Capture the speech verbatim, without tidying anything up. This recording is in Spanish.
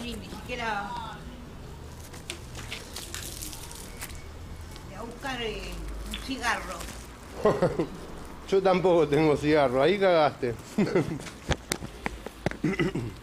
ni, ni siquiera voy a buscar eh, un cigarro. Yo tampoco tengo cigarro, ahí cagaste.